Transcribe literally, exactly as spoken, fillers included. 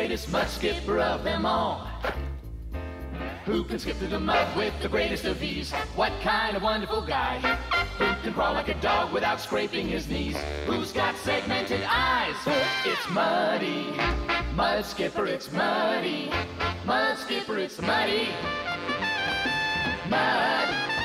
greatest mud skipper of them all. Who can skip through the mud with the greatest of ease? What kind of wonderful guy? Who can crawl like a dog without scraping his knees? Who's got segmented eyes? It's Muddy. Mud Skipper, it's Muddy. Mud Skipper, it's Muddy. Mud.